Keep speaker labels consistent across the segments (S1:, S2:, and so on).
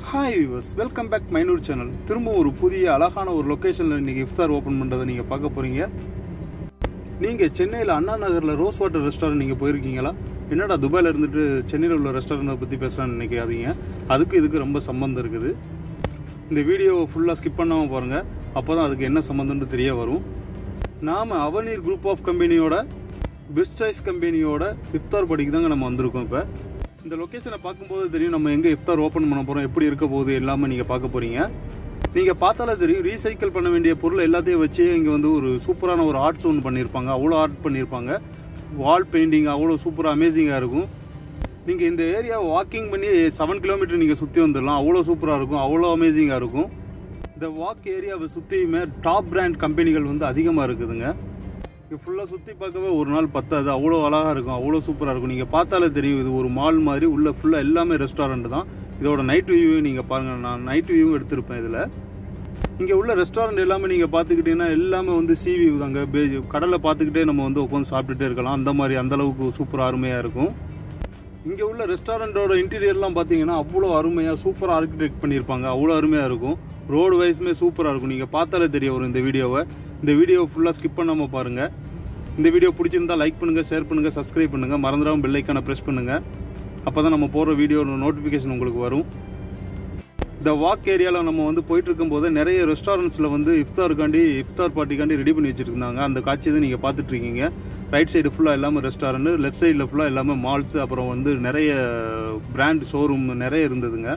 S1: Hi viewers, welcome back Mainur channel. திரும்ப ஒரு புதிய அழகான ஒரு லொகேஷன்ல இன்னைக்கு இஃப்தார் ஓபன் பண்றதை நீங்க பார்க்க போறீங்க. நீங்க சென்னையில அண்ணா நகர்ல ரோஸ் வாட்டர் ரெஸ்டாரன்ட் நீங்க போயிருக்கீங்களா? என்னடா துபாயில இருந்துட்டு சென்னையில உள்ள ரெஸ்டாரன்ட் பத்தி பேசலாம்னு நினைக்காதீங்க. அதுக்கு இதுக்கு ரொம்ப சம்பந்தம் இருக்குது. இந்த வீடியோவை ஃபுல்லா ஸ்கிப் பண்ணாம பாருங்க. அப்பதான் அதுக்கு என்ன சம்பந்தம்னு தெரிய வரும். நாம அவனீர் குரூப் ஆஃப் கம்பெனியோட பெஸ்ட் சாய்ஸ் கம்பெனியோட இஃப்தார் படிக்கு தாங்க நம்ம வந்திருக்கோம். இப்போ இந்த லொகேஷனை பார்க்கும்போது தெரியும் நம்ம எங்கே இஃப்தார் ஓப்பன் பண்ண போகிறோம், எப்படி இருக்க போகுது எல்லாமே நீங்கள் பார்க்க போகிறீங்க. நீங்கள் பார்த்தாலே தெரியும் ரீசைக்கிள் பண்ண வேண்டிய பொருள் எல்லாத்தையும் வச்சு இங்கே வந்து ஒரு சூப்பரான ஒரு ஆர்ட்ஸ் ஒன்று பண்ணியிருப்பாங்க. அவ்வளோ ஆர்ட் பண்ணியிருப்பாங்க. வால் பெயிண்டிங் அவ்வளோ சூப்பராக அமேசிங்காக இருக்கும். நீங்கள் இந்த ஏரியாவை வாக்கிங் பண்ணி 7 கிலோமீட்டர் நீங்கள் சுற்றி வந்துடலாம். அவ்வளோ சூப்பராக இருக்கும், அவ்வளோ அமேசிங்காக இருக்கும். இந்த வாக் ஏரியாவை சுற்றியுமே டாப் பிராண்ட் கம்பெனிகள் வந்து அதிகமாக இருக்குதுங்க. இங்கே ஃபுல்லாக சுற்றி பார்க்கவே ஒரு நாள் பத்தாது. அவ்வளோ அழகாக இருக்கும், அவ்வளோ சூப்பராக இருக்கும். நீங்கள் பார்த்தாலே தெரியும் இது ஒரு மால் மாதிரி. உள்ள ஃபுல்லாக எல்லாமே ரெஸ்டாரண்ட் தான். இதோட நைட் வியூ நீங்கள் பாருங்கள். நான் நைட் வியூவும் எடுத்திருப்பேன் இதில். இங்கே உள்ள ரெஸ்டாரண்ட் எல்லாமே நீங்கள் பார்த்துக்கிட்டிங்கன்னா எல்லாமே வந்து சி வியூ தாங்க. கடலை பார்த்துக்கிட்டே நம்ம வந்து உட்காந்து சாப்பிட்டுட்டே இருக்கலாம். அந்த மாதிரி அந்தளவுக்கு சூப்பராக அருமையாக இருக்கும். இங்கே உள்ள ரெஸ்டாரண்ட்டோட இன்டீரியர்லாம் பார்த்தீங்கன்னா அவ்வளோ அருமையாக சூப்பராக ஆர்கிடெக்ட் பண்ணியிருப்பாங்க. அவ்வளோ அருமையாக இருக்கும். ரோடு வைஸுமே சூப்பராக இருக்கும். நீங்கள் பார்த்தாலே தெரிய வரும் இந்த வீடியோவை. இந்த வீடியோ ஃபுல்லாக ஸ்கிப் பண்ணாமல் பாருங்கள். இந்த வீடியோ பிடிச்சிருந்தா லைக் பண்ணுங்கள், ஷேர் பண்ணுங்கள், சப்ஸ்கிரைப் பண்ணுங்கள். மறந்துடாமல் பெல் ஐக்கானை ப்ரெஸ் பண்ணுங்கள். அப்போ தான் நம்ம போகிற வீடியோ நோட்டிஃபிகேஷன் உங்களுக்கு வரும். இந்த வாக் ஏரியாவில் நம்ம வந்து போயிட்டு இருக்கும்போது நிறைய ரெஸ்டாரண்ட்ஸில் வந்து இஃப்தார் பார்ட்டிக்காண்டி ரெடி பண்ணி வச்சுருந்தாங்க. அந்த காட்சி தான் நீங்கள் பார்த்துட்ருக்கீங்க. ரைட் சைடு ஃபுல்லாக எல்லாமே ரெஸ்டாரண்ட், லெஃப்ட் சைடில் ஃபுல்லாக எல்லாமே மால்ஸ், அப்புறம் வந்து நிறைய பிராண்ட் ஷோரூம் நிறைய இருந்ததுங்க.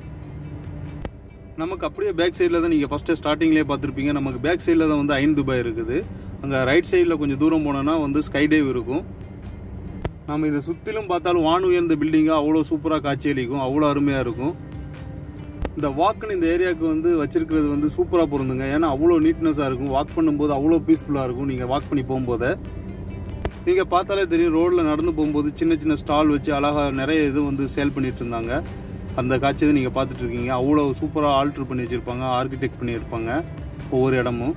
S1: நமக்கு அப்படியே பேக் சைடில் தான் நீங்கள் ஃபஸ்ட்டு ஸ்டார்டிங்லேயே பார்த்துருப்பீங்க. நமக்கு பேக் சைடில் தான் வந்து ஐன் துபாய் இருக்குது. அங்கே ரைட் சைடில் கொஞ்சம் தூரம் போனோன்னா வந்து ஸ்கை டைவ் இருக்கும். நம்ம இதை சுற்றிலும் பார்த்தாலும் வான் உயர்ந்த பில்டிங்காக அவ்வளோ சூப்பராக காட்சியளிக்கும், அவ்வளோ அருமையாக இருக்கும். இந்த வாக்குன்னு இந்த ஏரியாவுக்கு வந்து வச்சிருக்கிறது வந்து சூப்பராக பொருந்துங்க. ஏன்னா அவ்வளோ நீட்னஸாக இருக்கும். வாக் பண்ணும்போது அவ்வளோ பீஸ்ஃபுல்லாக இருக்கும். நீங்கள் வாக் பண்ணி போகும்போது நீங்கள் பார்த்தாலே தெரியும். ரோடில் நடந்து போகும்போது சின்ன சின்ன ஸ்டால் வச்சு அழகாக நிறைய இது வந்து சேல் பண்ணிட்டு இருந்தாங்க. அந்த காட்சி தான் நீங்கள் பார்த்துட்டு இருக்கீங்க. அவ்வளோ சூப்பராக ஆல்ட்ரு பண்ணி வச்சுருப்பாங்க, ஆர்கிடெக்ட் பண்ணியிருப்பாங்க ஒவ்வொரு இடமும்.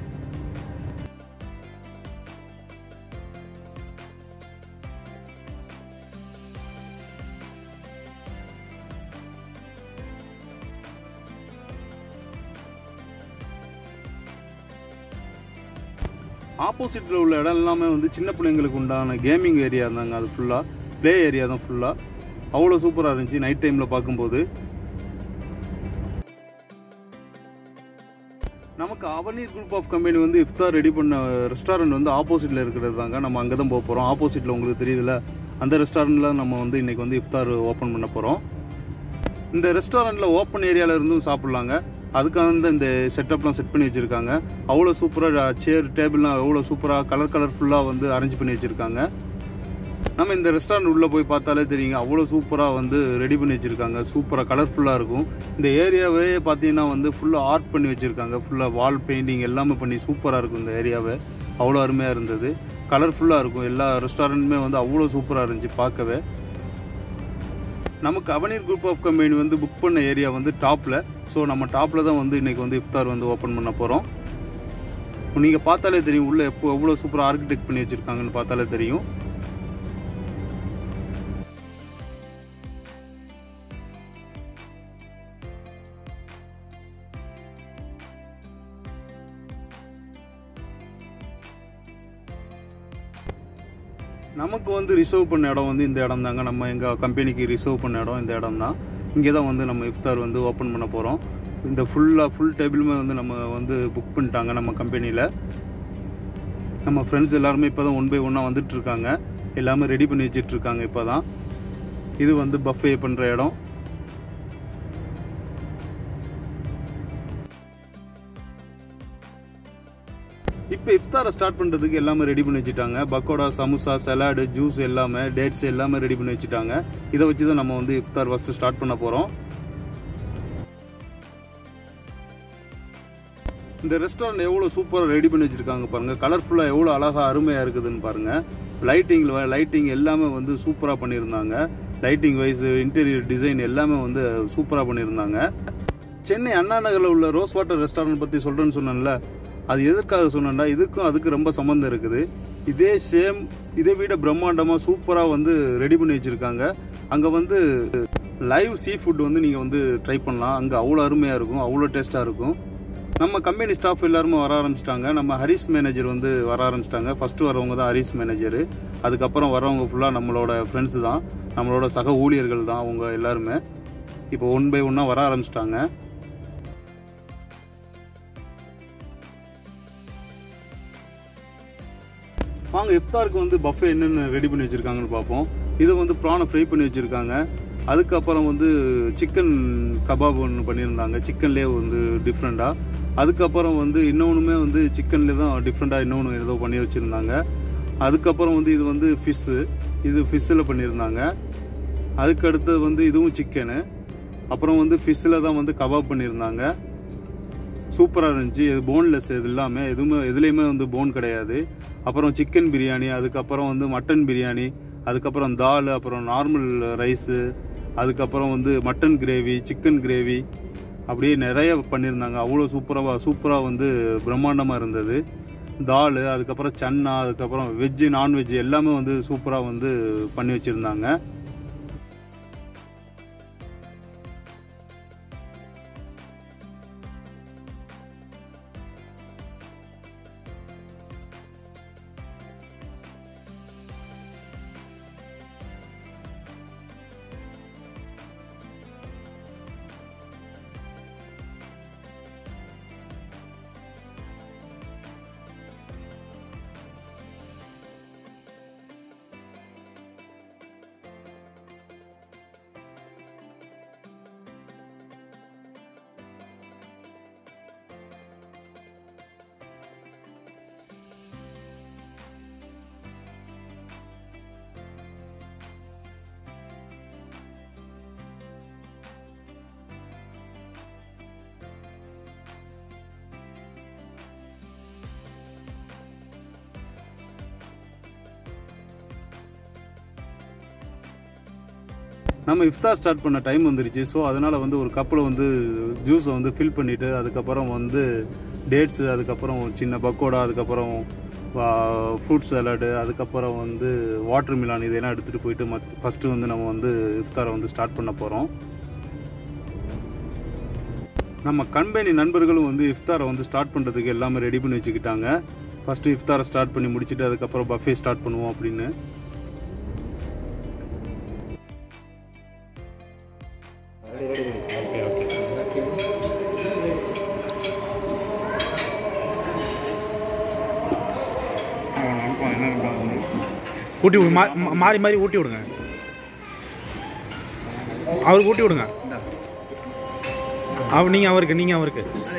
S1: ஆப்போசிட்டில் உள்ள இடம் எல்லாமே வந்து சின்ன பிள்ளைங்களுக்கு உண்டான கேமிங் ஏரியா இருந்தாங்க. அது ஃபுல்லாக ப்ளே ஏரியா தான் ஃபுல்லாக. அவ்வளோ சூப்பராக இருந்துச்சு நைட் டைமில் பார்க்கும்போது. நமக்கு அவனீர் குரூப் ஆஃப் கம்பெனி வந்து இஃப்தார் ரெடி பண்ண ரெஸ்டாரண்ட் வந்து ஆப்போசிட்டில் இருக்கிறது தாங்க. நம்ம அங்கே தான் போக போகிறோம். ஆப்போசிட்டில் உங்களுக்கு தெரியுதுல்ல, அந்த ரெஸ்டாரண்ட்டில் நம்ம வந்து இன்றைக்கி வந்து இஃப்தார் ஓப்பன் பண்ண போகிறோம். இந்த ரெஸ்டாரண்ட்டில் ஓப்பன் ஏரியாவில் இருந்தும் சாப்பிட்லாங்க. அதுக்காக இந்த செட்டப்லாம் செட் பண்ணி வச்சுருக்காங்க. அவ்வளோ சூப்பராக சேர் டேபிள்லாம் அவ்வளோ சூப்பராக கலர்ஃபுல்லாக வந்து அரேஞ்ச் பண்ணி வச்சுருக்காங்க. நம்ம இந்த ரெஸ்டாரண்ட் உள்ளே போய் பார்த்தாலே தெரியுங்க, அவ்வளோ சூப்பராக வந்து ரெடி பண்ணி வச்சுருக்காங்க. சூப்பராக கலர்ஃபுல்லாக இருக்கும். இந்த ஏரியாவே பார்த்தீங்கன்னா வந்து ஃபுல்லாக ஆர்ட் பண்ணி வச்சுருக்காங்க. ஃபுல்லாக வால் பெயிண்டிங் எல்லாமே பண்ணி சூப்பராக இருக்கும். இந்த ஏரியாவே அவ்வளோ அருமையாக இருந்தது. கலர்ஃபுல்லாக இருக்கும். எல்லா ரெஸ்டாரண்ட்டுமே வந்து அவ்வளோ சூப்பராக இருந்துச்சு பார்க்கவே. நமக்கு அவனீர் குரூப் ஆஃப் கம்பெனி வந்து புக் பண்ண ஏரியா வந்து டாப்பில். ஸோ நம்ம டாப்பில் தான் வந்து இன்றைக்கி வந்து இஃப்தார் வந்து ஓப்பன் பண்ண போகிறோம். நீங்கள் பார்த்தாலே தெரியும் உள்ளே எவ்வளோ சூப்பராக ஆர்கிடெக்ட் பண்ணி வச்சுருக்காங்கன்னு பார்த்தாலே தெரியும். நமக்கு வந்து ரிசர்வ் பண்ண இடம் வந்து இந்த இடம் தாங்க. நம்ம எங்கள் கம்பெனிக்கு ரிசர்வ் பண்ண இடம் இந்த இடம் தான். இங்கே தான் வந்து நம்ம இஃப்தார் வந்து ஓப்பன் பண்ண போகிறோம். இந்த ஃபுல் டேபிளுமே வந்து நம்ம வந்து புக் பண்ணிட்டாங்க நம்ம கம்பெனியில். நம்ம ஃப்ரெண்ட்ஸ் எல்லாருமே இப்போ தான் 1 by 1 வந்துட்டுருக்காங்க. எல்லாமே ரெடி பண்ணி வச்சிட்ருக்காங்க இப்போ தான். இது வந்து பஃபே பண்ணுற இடம். இப்போ இஃப்தாரை ஸ்டார்ட் பண்ணுறதுக்கு எல்லாமே ரெடி பண்ணி வச்சுட்டாங்க. பக்கோடா, சமோசா, சலாடு, ஜூஸ் எல்லாமே, டேட்ஸ் எல்லாமே ரெடி பண்ணி வச்சுட்டாங்க. இதை வச்சு தான் நம்ம வந்து இஃப்தார் ஃபஸ்ட்டு ஸ்டார்ட் பண்ண போகிறோம். இந்த ரெஸ்டாரண்ட் எவ்வளோ சூப்பராக ரெடி பண்ணி வச்சுருக்காங்க பாருங்கள். கலர்ஃபுல்லாக எவ்வளோ அழகாக அருமையாக இருக்குதுன்னு பாருங்கள். லைட்டிங் எல்லாமே வந்து சூப்பராக பண்ணியிருந்தாங்க. லைட்டிங் வைஸ், இன்டீரியர் டிசைன் எல்லாமே வந்து சூப்பராக பண்ணியிருந்தாங்க. சென்னை அண்ணா நகரில் உள்ள ரோஸ் வாட்டர் ரெஸ்டாரண்ட் பற்றி சொல்கிறேன்னு சொன்னேன்ல, அது எதற்காக சொன்னேன்டா, இதுக்கும் அதுக்கு ரொம்ப சம்மந்தம் இருக்குது. இதை விட பிரம்மாண்டமாக சூப்பராக வந்து ரெடி பண்ணி வச்சுருக்காங்க. அங்கே வந்து லைவ் சீ ஃபுட் வந்து நீங்கள் வந்து ட்ரை பண்ணலாம். அங்கே அவ்வளோ அருமையாக இருக்கும், அவ்வளோ டேஸ்ட்டாக இருக்கும். நம்ம கம்பெனி ஸ்டாஃப் எல்லாருமே வர ஆரம்பிச்சிட்டாங்க. நம்ம ஹரிஸ் மேனேஜர் வந்து வர ஆரம்பிச்சிட்டாங்க. ஃபஸ்ட்டு வரவங்க தான் ஹரிஸ் மேனேஜரு. அதுக்கப்புறம் வரவங்க ஃபுல்லாக நம்மளோட ஃப்ரெண்ட்ஸு தான், நம்மளோட சக ஊழியர்கள் தான் அவங்க எல்லாருமே. இப்போ 1 by 1 வர ஆரம்பிச்சிட்டாங்க. வாங்க இஃப்தாருக்கு வந்து பஃபே என்னென்ன ரெடி பண்ணி வச்சுருக்காங்கன்னு பார்ப்போம். இதை வந்து ப்ரானை ஃப்ரை பண்ணி வச்சுருக்காங்க. அதுக்கப்புறம் வந்து சிக்கன் கபாப் ஒன்று பண்ணியிருந்தாங்க, சிக்கன்லேயே வந்து டிஃப்ரெண்ட்டாக. அதுக்கப்புறம் வந்து இன்னொன்றுமே வந்து சிக்கன்லேயே தான் டிஃப்ரெண்ட்டாக இன்னொன்று ஏதோ பண்ணி வச்சுருந்தாங்க. அதுக்கப்புறம் வந்து இது வந்து ஃபிஷ்ஷு, இது ஃபிஷ்ஷில் பண்ணியிருந்தாங்க. அதுக்கு அடுத்தது வந்து இதுவும் சிக்கனு. அப்புறம் வந்து ஃபிஷ்ஷில் தான் வந்து கபாப் பண்ணியிருந்தாங்க. சூப்பராக இருந்துச்சு. இது போன்லெஸ், இது எல்லாமே எதுலேயுமே வந்து போன் கிடையாது. அப்புறம் சிக்கன் பிரியாணி, அதுக்கப்புறம் வந்து மட்டன் பிரியாணி, அதுக்கப்புறம் தால், அப்புறம் நார்மல் ரைஸு, அதுக்கப்புறம் வந்து மட்டன் கிரேவி, சிக்கன் கிரேவி, அப்படியே நிறைய பண்ணியிருந்தாங்க. அவ்வளோ சூப்பராக வந்து பிரம்மாண்டமாக இருந்தது. தால், அதுக்கப்புறம் சன்னா, அதுக்கப்புறம் வெஜ்ஜு நான்வெஜ்ஜு எல்லாமே வந்து சூப்பராக வந்து பண்ணி வச்சுருந்தாங்க. நம்ம இஃப்தார் ஸ்டார்ட் பண்ண டைம் வந்துருச்சு. ஸோ அதனால் வந்து ஒரு கப்பில் வந்து ஜூஸை வந்து ஃபில் பண்ணிவிட்டு, அதுக்கப்புறம் வந்து டேட்ஸு, அதுக்கப்புறம் சின்ன பக்கோடா, அதுக்கப்புறம் ஃப்ரூட் சாலடு, அதுக்கப்புறம் வந்து வாட்டர் மிலான், இதெல்லாம் எடுத்துகிட்டு போயிட்டு ஃபஸ்ட்டு வந்து நம்ம வந்து இஃப்தாரை வந்து ஸ்டார்ட் பண்ண போகிறோம். நம்ம கம்பெனி நண்பர்களும் வந்து இஃப்தாரை வந்து ஸ்டார்ட் பண்ணுறதுக்கு எல்லாமே ரெடி பண்ணி வச்சுக்கிட்டாங்க. ஃபஸ்ட்டு இஃப்தாரை ஸ்டார்ட் பண்ணி முடிச்சுட்டு அதுக்கப்புறம் பஃபே ஸ்டார்ட் பண்ணுவோம் அப்படின்னு.
S2: ஊட்டி மாறி மாறி ஊட்டி விடுங்க, அவருக்கு ஊட்டி விடுங்க. நீங்கள் அவருக்கு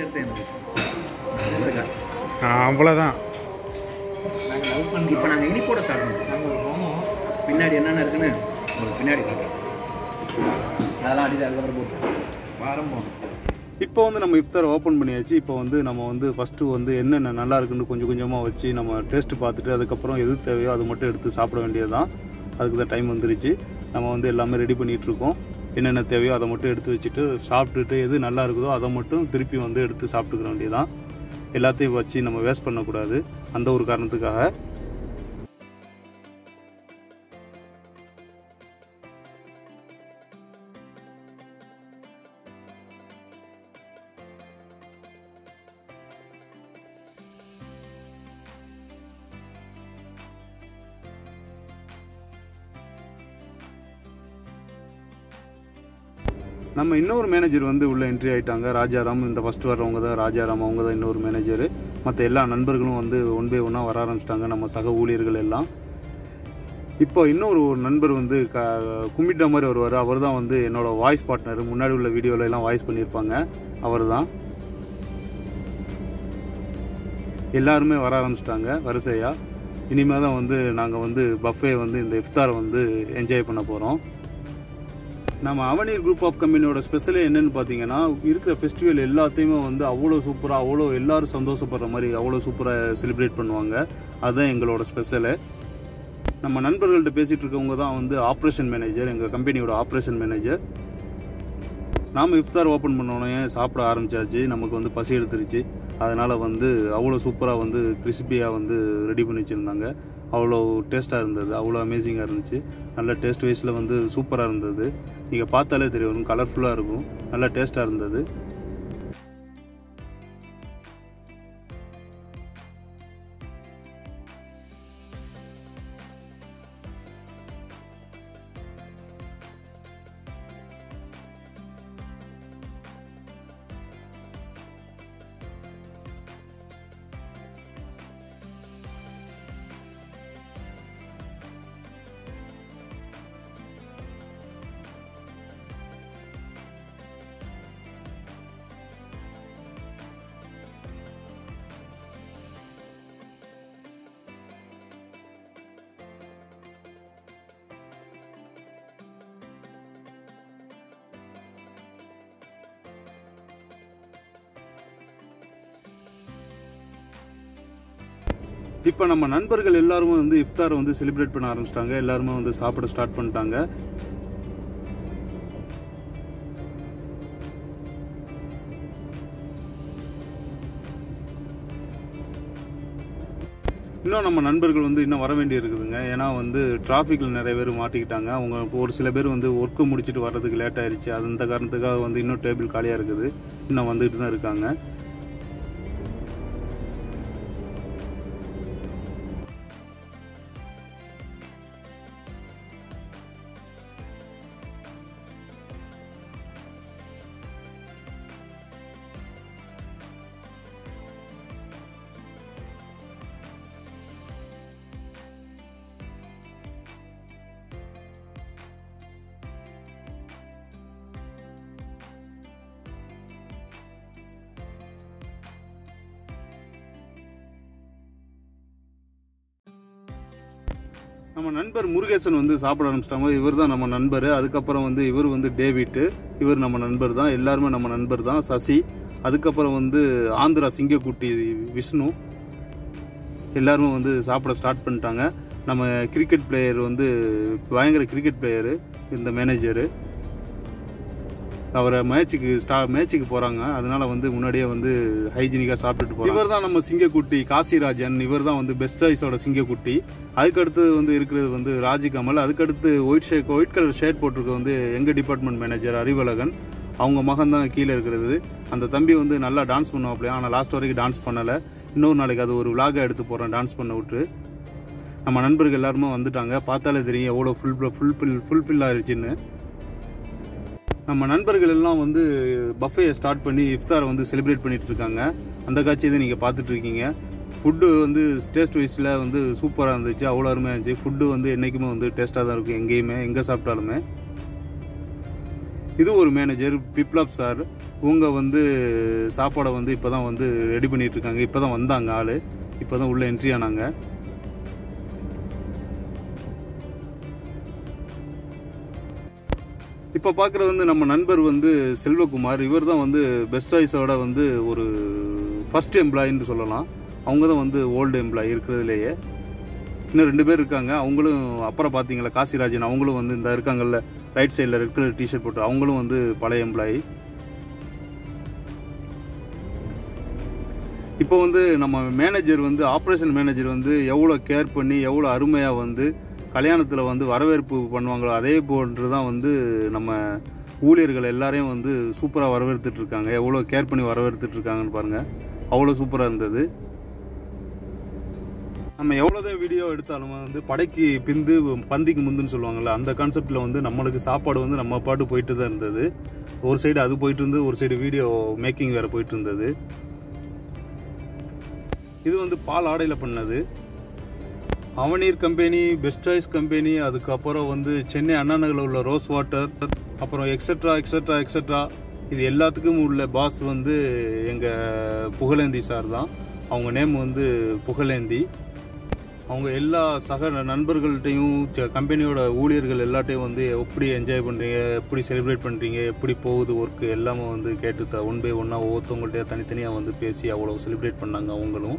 S2: அவ்வளோதான்.
S3: இப்போ நாங்கள் இனிப்போட ஸ்டார்ட் பண்ணுறோம். பின்னாடி என்னென்ன இருக்குன்னு பின்னாடி அதெல்லாம் அடிச்சு அதுக்கப்புறம் போட்டு ஆரம்பம்.
S1: இப்போ வந்து நம்ம இஃப்தாரை ஓப்பன் பண்ணியாச்சு. இப்போ வந்து நம்ம வந்து ஃபஸ்ட்டு வந்து என்னென்ன நல்லா இருக்குன்னு கொஞ்சம் கொஞ்சமாக வச்சு நம்ம டேஸ்ட்டு பார்த்துட்டு அதுக்கப்புறம் எது தேவையோ அது மட்டும் எடுத்து சாப்பிட வேண்டியது தான். அதுக்கு தான் டைம் வந்துருச்சு. நம்ம வந்து எல்லாமே ரெடி பண்ணிகிட்ருக்கோம். என்னென்ன தேவையோ அதை மட்டும் எடுத்து வச்சுட்டு சாப்பிட்டுட்டு எது நல்லா இருக்குதோ அதை மட்டும் திருப்பி வந்து எடுத்து சாப்பிட்டுக்கிற வேண்டியதான். எல்லாத்தையும் வச்சு நம்ம வேஸ்ட் பண்ணக்கூடாது, அந்த ஒரு காரணத்துக்காக. நம்ம இன்னொரு மேனேஜர் வந்து உள்ளே என்ட்ரி ஆகிட்டாங்க, ராஜாராம். இந்த ஃபஸ்ட்டு வர்றவங்க தான் ராஜாராம், அவங்க தான் இன்னொரு மேனேஜரு. மற்ற எல்லா நண்பர்களும் வந்து 1 by 1 வர ஆரம்பிச்சிட்டாங்க, நம்ம சக ஊழியர்கள் எல்லாம். இப்போ இன்னொரு நண்பர் வந்து கும்பிட்ட மாதிரி வருவார். அவர் தான் வந்து என்னோட வாய்ஸ் பார்ட்னர். முன்னாடி உள்ள வீடியோவில் எல்லாம் வாய்ஸ் பண்ணியிருப்பாங்க, அவர் தான். எல்லாருமே வர ஆரம்பிச்சிட்டாங்க வரிசையாக. இனிமேல் தான் வந்து நாங்கள் வந்து பஃபே வந்து இந்த இஃப்தாரை வந்து என்ஜாய் பண்ண போகிறோம். நம்ம அவனீர் குரூப் ஆஃப் கம்பெனியோட ஸ்பெஷலே என்னென்னு பார்த்தீங்கன்னா, இருக்கிற ஃபெஸ்டிவல் எல்லாத்தையுமே வந்து அவ்வளோ சூப்பராக, அவ்வளோ எல்லோரும் சந்தோஷப்படுற மாதிரி அவ்வளோ சூப்பராக செலிப்ரேட் பண்ணுவாங்க. அதுதான் எங்களோட ஸ்பெஷலு. நம்ம நண்பர்கள்ட்ட பேசிகிட்டு இருக்கவங்க தான் வந்து ஆப்ரேஷன் மேனேஜர், எங்கள் கம்பெனியோட ஆப்ரேஷன் மேனேஜர். நாம் இஃப்தார் ஓப்பன் பண்ணோன்னே சாப்பிட ஆரம்பித்தாச்சு. நமக்கு வந்து பசி எடுத்துருச்சு. அதனால் வந்து அவ்வளோ சூப்பராக வந்து கிறிஸ்பியாக வந்து ரெடி பண்ணி வச்சுருந்தாங்க. அவ்வளோ டேஸ்ட்டாக இருந்தது, அவ்வளோ அமேசிங்காக இருந்துச்சு. நல்ல டேஸ்ட் வைஸில் வந்து சூப்பராக இருந்தது. நீங்கள் பார்த்தாலே தெரியும், கலர்ஃபுல்லாக இருக்கும், நல்லா டேஸ்ட்டாக இருந்தது. இப்போ நம்ம நண்பர்கள் எல்லாருமே வந்து இஃப்தாரை வந்து செலிப்ரேட் பண்ண ஆரம்பிச்சிட்டாங்க. எல்லாருமே வந்து சாப்பிட ஸ்டார்ட் பண்ணிட்டாங்க. இன்னும் நம்ம நண்பர்கள் வந்து இன்னும் வர வேண்டி இருக்குதுங்க. ஏன்னா வந்து டிராஃபிக்கில் நிறைய பேர் மாட்டிக்கிட்டாங்க. அவங்க ஒரு சில பேர் வந்து ஒர்க்கு முடிச்சுட்டு வர்றதுக்கு லேட் ஆயிடுச்சு. அந்த காரணத்துக்காக வந்து இன்னும் டேபிள் காலியாக இருக்குது, இன்னும் வந்துட்டு தான் இருக்காங்க. நம்ம நண்பர் முருகேசன் வந்து சாப்பிட ஆரம்பிச்சிட்டாங்க. இவர் தான் நம்ம நண்பர். அதுக்கப்புறம் வந்து இவர் வந்து டேவிட், இவர் நம்ம நண்பர் தான். எல்லாருமே நம்ம நண்பர் தான். சசி, அதுக்கப்புறம் வந்து ஆந்திரா சிங்கக்குட்டி விஷ்ணு, எல்லாருமே வந்து சாப்பிட ஸ்டார்ட் பண்ணிட்டாங்க. நம்ம கிரிக்கெட் பிளேயர் வந்து பயங்கர கிரிக்கெட் பிளேயரு, இந்த மேனேஜரு, அவரை மேட்சுக்கு போகிறாங்க. அதனால வந்து முன்னாடியே வந்து ஹைஜீனிக்காக சாப்பிட்டுட்டு போகிறாங்க. இவர் தான் நம்ம சிங்கக்குட்டி காசிராஜன். இவர் தான் வந்து பெஸ்ட் சாய்ஸோட சிங்கக்குட்டி. அதுக்கடுத்து வந்து இருக்கிறது வந்து ராஜிகமல். அதுக்கடுத்து ஒயிட் கலர் ஷர்ட் போட்டிருக்க வந்து எங்கள் டிபார்ட்மெண்ட் மேனேஜர் அறிவழகன். அவங்க மகன் தான் கீழே இருக்கிறது. அந்த தம்பி வந்து நல்லா டான்ஸ் பண்ணுவாப்லையா, ஆனால் லாஸ்ட் வரைக்கும் டான்ஸ் பண்ணலை. இன்னொரு நாளைக்கு அது ஒரு விலாகாக எடுத்து போகிறேன் டான்ஸ் பண்ண விட்டு. நம்ம நண்பர்கள் எல்லாருமே வந்துட்டாங்க. பார்த்தாலே தெரியும் எவ்வளோ ஃபுல்ஃபில் ஆயிடுச்சுன்னு. நம்ம நண்பர்கள் எல்லாம் வந்து பஃபேயை ஸ்டார்ட் பண்ணி இஃப்தாரை வந்து செலிப்ரேட் பண்ணிட்டு இருக்காங்க. அந்த காட்சியை தான் நீங்கள் பார்த்துட்டு இருக்கீங்க. ஃபுட்டு வந்து டேஸ்ட் வைஸில் வந்து சூப்பராக இருந்துச்சு, அவ்வளோ அருமையாக இருந்துச்சு. ஃபுட்டு வந்து என்றைக்குமே வந்து டேஸ்ட்டாக தான் இருக்கும், எங்கேயுமே எங்கே சாப்பிட்டாலுமே. இது ஒரு மேனேஜர் பிப்லாப் சார். இவங்க வந்து சாப்பாடை வந்து இப்போ தான் வந்து ரெடி பண்ணிட்டு இருக்காங்க. இப்போ தான் வந்தாங்க ஆள், இப்போ தான் உள்ளே என்ட்ரி ஆனாங்க. இப்போ பார்க்குறது வந்து நம்ம நண்பர் வந்து செல்வகுமார். இவர் தான் வந்து பெஸ்ட் சாய்ஸோட வந்து ஒரு ஃபர்ஸ்ட் எம்ப்ளாயின்னு சொல்லலாம். அவங்க தான் வந்து ஓல்டு எம்ப்ளாயி இருக்கிறதுலேயே. இன்னும் 2 பேர் இருக்காங்க. அவங்களும் அப்புறம் பார்த்தீங்களா காசிராஜன், அவங்களும் வந்து இந்த இருக்காங்கல்ல ரைட் சைடில் ரெட் கலர் டிஷர்ட் போட்டு, அவங்களும் வந்து பழைய எம்ப்ளாயி. இப்போ வந்து நம்ம மேனேஜர் வந்து ஆப்ரேஷன் மேனேஜர் வந்து எவ்வளோ கேர் பண்ணி எவ்வளோ அருமையாக வந்து கல்யாணத்தில் வந்து வரவேற்பு பண்ணுவாங்களோ அதே போன்று தான் வந்து நம்ம ஊழியர்கள் எல்லாரையும் வந்து சூப்பராக வரவேற்றுட்டு இருக்காங்க. எவ்வளோ கேர் பண்ணி வரவேற்றுட்டு இருக்காங்கன்னு பாருங்கள், அவ்வளோ சூப்பராக இருந்தது. நம்ம எவ்வளோதான் வீடியோ எடுத்தாலும் வந்து படைக்கு பிந்து பந்திக்கு முந்துன்னு சொல்லுவாங்கள்ல, அந்த கான்செப்டில் வந்து நம்மளுக்கு சாப்பாடு வந்து நம்ம பாட்டு போயிட்டு தான் இருந்தது. ஒரு சைடு அது போயிட்டு இருந்தது, ஒரு சைடு வீடியோ மேக்கிங் வேறு போயிட்டு இருந்தது. இது வந்து பால் ஆடையில் பண்ணது. Avaneer company, best choice company, அதுக்கப்புறம் வந்து சென்னை அண்ணா நகரில் உள்ள ரோஸ் வாட்டர், அப்புறம் எக்ஸெட்ரா இது எல்லாத்துக்கும் உள்ள பாஸ் வந்து எங்கள் புகழேந்தி சார் தான். அவங்க நேம் வந்து புகழேந்தி. அவங்க எல்லா சக நண்பர்கள்ட்டையும் கம்பெனியோட ஊழியர்கள் எல்லாட்டையும் வந்து எப்படி என்ஜாய் பண்ணுறீங்க, எப்படி செலிப்ரேட் பண்ணுறீங்க, எப்படி போகுது ஒர்க்கு எல்லாமே வந்து கேட்டு ஒன் பை ஒன்னாக ஒவ்வொருத்தவங்கள்ட்ட தனித்தனியாக வந்து பேசி அவ்வளோ செலிப்ரேட் பண்ணாங்க அவங்களும்.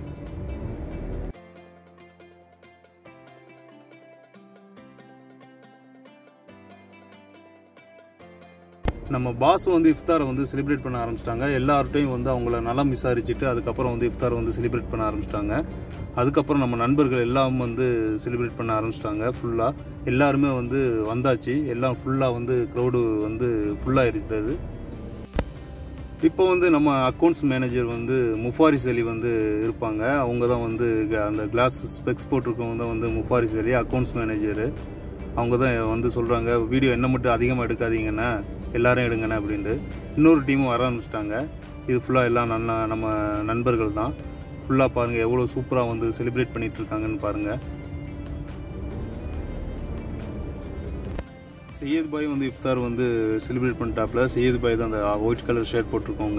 S1: நம்ம பாஸ் வந்து இஃப்தாரை வந்து செலிப்ரேட் பண்ண ஆரம்பிச்சிட்டாங்க. எல்லார்ட்டையும் வந்து அவங்கள நலம் விசாரிச்சுட்டு அதுக்கப்புறம் வந்து இஃப்தாரை வந்து செலிப்ரேட் பண்ண ஆரம்பிச்சிட்டாங்க. அதுக்கப்புறம் நம்ம நண்பர்கள் எல்லாம் வந்து செலிப்ரேட் பண்ண ஆரம்பிச்சிட்டாங்க. ஃபுல்லாக எல்லாருமே வந்து வந்தாச்சு. எல்லாம் ஃபுல்லாக வந்து க்ரௌடு வந்து ஃபுல்லாக இருந்தது. இப்போ வந்து நம்ம அக்கௌண்ட்ஸ் மேனேஜர் வந்து முஃபாரிஸ் அலி வந்து இருப்பாங்க. அவங்க தான் வந்து அந்த கிளாஸ் ஸ்பெக்ஸ் போட்டிருக்கவங்க தான் வந்து முஃபாரிஸ் அலி அக்கௌண்ட்ஸ் மேனேஜரு. அவங்க தான் வந்து சொல்கிறாங்க, வீடியோ என்ன மட்டும் அதிகமாக எடுக்காதீங்கண்ணா, எல்லாரும் எடுங்கண்ணா அப்படின்ட்டு. இன்னொரு டீமும் வர ஆரம்பிச்சிட்டாங்க. இது ஃபுல்லாக எல்லாம் நம்ம நண்பர்கள் தான். ஃபுல்லாக பாருங்கள் எவ்வளோ சூப்பராக வந்து செலிப்ரேட் பண்ணிகிட்டு இருக்காங்கன்னு பாருங்கள். சையத் பாய் வந்து இஃப்தார் வந்து செலிப்ரேட் பண்ணிட்டாப்புல. சையத் பாய் தான் அந்த ஒயிட் கலர் ஷர்ட் போட்டிருக்கோங்க.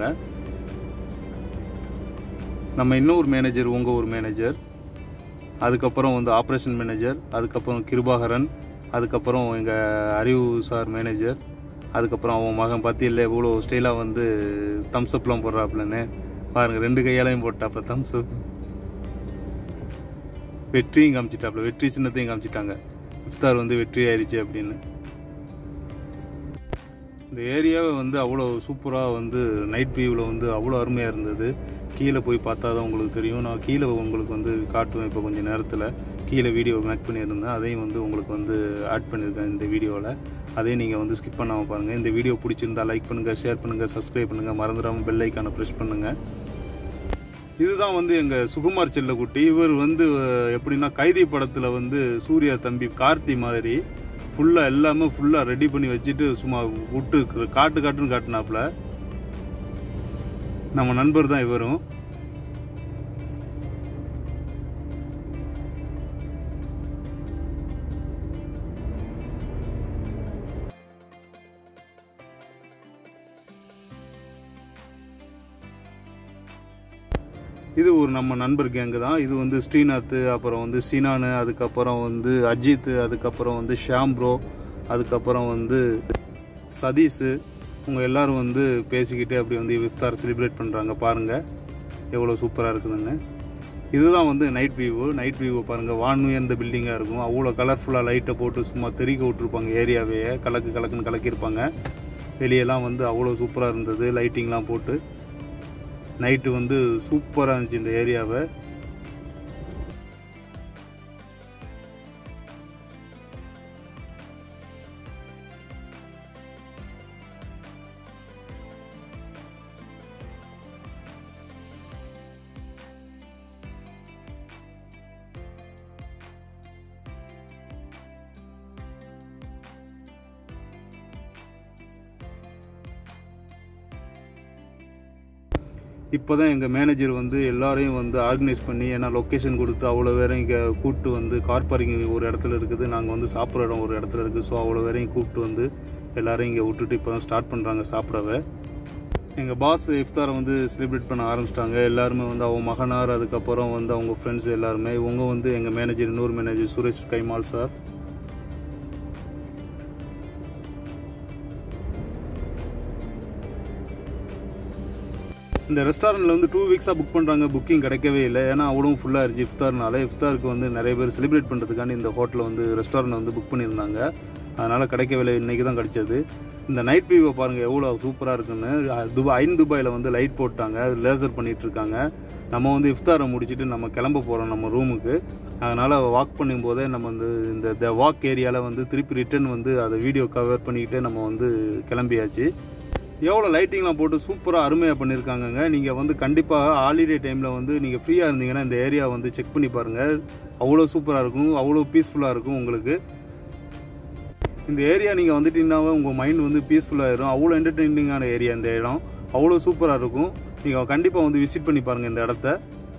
S1: நம்ம இன்னொரு மேனேஜர், உங்கள் ஒரு மேனேஜர், அதுக்கப்புறம் வந்து ஆப்ரேஷன் மேனேஜர், அதுக்கப்புறம் கிருபாகரன், அதுக்கப்புறம் எங்கள் அறிவு சார் மேனேஜர், அதுக்கப்புறம் அவன் மகன் பத்தியில் எவ்வளோ ஸ்டைலாக வந்து தம்ஸ்அப்லாம் போடுறாப்புலன்னு பாருங்கள். 2 கையாலையும் போட்டாப்புல தம்ஸ்அப். வெற்றியும் காமிச்சிட்டாப்புல, வெற்றி சின்னத்தையும் காமிச்சிட்டாங்க. இஃப்தார் வந்து வெற்றி ஆயிடுச்சு அப்படின்னு. இந்த ஏரியாவை வந்து அவ்வளோ சூப்பராக வந்து நைட் வியூவில் வந்து அவ்வளோ அருமையாக இருந்தது. கீழே போய் பார்த்தா தான் உங்களுக்கு தெரியும். நான் கீழே உங்களுக்கு வந்து காட்டுவேன். இப்போ கொஞ்சம் நேரத்தில் கீழே வீடியோ மேக் பண்ணியிருந்தேன். அதையும் வந்து உங்களுக்கு வந்து ஆட் பண்ணியிருக்கேன் இந்த வீடியோவில். அதையும் நீங்கள் வந்து ஸ்கிப் பண்ணாமல் பாருங்கள். இந்த வீடியோ பிடிச்சிருந்தா லைக் பண்ணுங்கள், ஷேர் பண்ணுங்கள், சப்ஸ்கிரைப் பண்ணுங்கள், மறந்துடாமல் பெல் ஐக்கானை ப்ரெஸ் பண்ணுங்கள். இதுதான் வந்து எங்கள் சுகுமார் செல்லக்குட்டி. இவர் வந்து எப்படின்னா கைதி படத்தில் வந்து சூர்யா தம்பி கார்த்தி மாதிரி ஃபுல்லாக எல்லாமே ஃபுல்லாக ரெடி பண்ணி வச்சுட்டு சும்மா விட்டு காட்டுன்னு காட்டினாப்புல. நம்ம நண்பர் தான் இவரும். இது ஒரு நம்ம நண்பர் கேங்கு தான். இது வந்து ஸ்ரீநாத், அப்புறம் வந்து சீனானு, அதுக்கப்புறம் வந்து அஜித், அதுக்கப்புறம் வந்து ஷாம் ப்ரோ, அதுக்கப்புறம் வந்து சதீஷு. அவங்க எல்லோரும் வந்து பேசிக்கிட்டு அப்படி வந்து இஃப்தார் செலிப்ரேட் பண்ணுறாங்க. பாருங்கள் எவ்வளோ சூப்பராக இருக்குதுன்னு. இதுதான் வந்து நைட் வியூவை பாருங்கள். வானுயர்ந்த பில்டிங்காக இருக்கும். அவ்வளோ கலர்ஃபுல்லாக லைட்டை போட்டு சும்மா தெறிக்க விட்டுருப்பாங்க. ஏரியாவே கலக்குன்னு கலக்கியிருப்பாங்க. வெளியெல்லாம் வந்து அவ்வளோ சூப்பராக இருந்தது. லைட்டிங்லாம் போட்டு நைட்டு வந்து சூப்பராக இருந்துச்சு இந்த ஏரியாவை. இப்போ தான் எங்கள் மேனேஜர் வந்து எல்லாரையும் வந்து ஆர்கனைஸ் பண்ணி, ஏன்னா லொக்கேஷன் கொடுத்து அவ்வளோ பேரும் இங்கே கூப்பிட்டு வந்து, கார் பார்க்கிங் ஒரு இடத்துல இருக்குது, நாங்கள் வந்து சாப்பிட்ற இடம் ஒரு இடத்துல இருக்குது. ஸோ அவ்வளோ பேரையும் கூப்பிட்டு வந்து எல்லோரையும் இங்கே விட்டுட்டு இப்போ தான் ஸ்டார்ட் பண்ணுறாங்க சாப்பிடவே. எங்கள் பாஸ் இஃப்தாரை வந்து செலிப்ரேட் பண்ண ஆரம்பிச்சிட்டாங்க. எல்லாருமே வந்து அவங்க மகனார், அதுக்கப்புறம் வந்து அவங்க ஃப்ரெண்ட்ஸ் எல்லாருமே. இவங்க வந்து எங்கள் மேனேஜர், இன்னொரு மேனேஜர் சுரேஷ் கைமால் சார். இந்த ரெஸ்டாரண்ட்டில் வந்து 2 வீக்ஸாக புக் பண்ணுறாங்க. புக்கிங் கிடைக்கவே இல்லை. ஏன்னா அவ்வளோ ஃபுல்லாக இருந்துச்சு இஃப்தார்னால. இஃப்தாருக்கு வந்து நிறைய பேர் செலிப்ரேட் பண்ணுறதுக்காண்டி இந்த ஹோட்டலில் வந்து ரெஸ்டாரண்ட் வந்து புக் பண்ணியிருந்தாங்க. அதனால் கிடைக்கவில்லை. இன்றைக்கி தான் கிடைச்சது. இந்த நைட் வியூவை பாருங்கள் எவ்வளோ சூப்பராக இருக்குன்னு. துபாயில் வந்து லைட் போட்டாங்க, லேசர் பண்ணிகிட்ருக்காங்க. நம்ம வந்து இஃப்தாரை முடிச்சுட்டு நம்ம கிளம்ப போகிறோம் நம்ம ரூமுக்கு. அதனால் வாக் பண்ணும்போதே நம்ம வந்து இந்த வாக் ஏரியாவில் வந்து திருப்பி ரிட்டர்ன் வந்து அதை வீடியோ கவர் பண்ணிக்கிட்டே நம்ம வந்து கிளம்பியாச்சு. எவ்வளோ லைட்டிங்லாம் போட்டு சூப்பராக அருமையாக பண்ணியிருக்காங்கங்க. நீங்கள் வந்து கண்டிப்பாக ஹாலிடே டைமில் வந்து நீங்கள் ஃப்ரீயாக இருந்தீங்கன்னா இந்த ஏரியா வந்து செக் பண்ணி பாருங்கள். அவ்வளோ சூப்பராக இருக்கும், அவ்வளோ பீஸ்ஃபுல்லாக இருக்கும் உங்களுக்கு. இந்த ஏரியா நீங்கள் வந்துட்டீங்கன்னாவே உங்கள் மைண்ட் வந்து பீஸ்ஃபுல்லாகிடும். அவ்வளோ என்டர்டெய்னிங்கான ஏரியா இந்த இடம். அவ்வளோ சூப்பராக இருக்கும். நீங்கள் கண்டிப்பாக வந்து விசிட் பண்ணி பாருங்கள் இந்த இடத்த.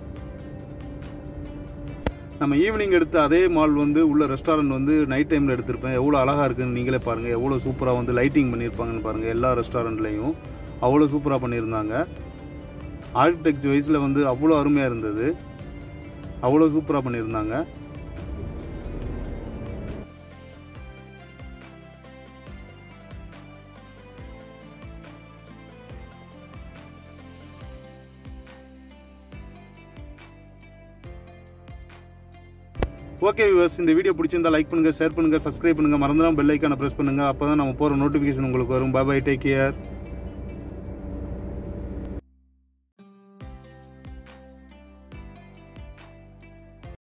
S1: நம்ம ஈவினிங் எடுத்த அதே மால் வந்து உள்ள ரெஸ்டாரண்ட் வந்து நைட் டைமில் எடுத்திருப்பேன். எவ்வளோ அழகாக இருக்குன்னு நீங்களே பாருங்கள். எவ்வளோ சூப்பராக வந்து லைட்டிங் பண்ணியிருப்பாங்கன்னு பாருங்கள். எல்லா ரெஸ்டாரண்ட்லேயும் அவ்வளோ சூப்பராக பண்ணியிருந்தாங்க. ஆர்கிடெக்சர் வைஸில் வந்து அவ்வளோ அருமையாக இருந்தது. அவ்வளோ சூப்பராக பண்ணியிருந்தாங்க. ஓகே வியூவர்ஸ், இந்த வீடியோ பிடிச்சிருந்தா லைக் பண்ணுங்கள், ஷேர் பண்ணுங்கள், சப்ஸ்கிரைப் பண்ணுங்கள், மறந்துடாம பெல் ஐக்கானை ப்ரெஸ் பண்ணுங்கள். அப்போ தான் நம்ம போகிற நோட்டிஃபிகேஷன் உங்களுக்கு வரும். Bye, take care.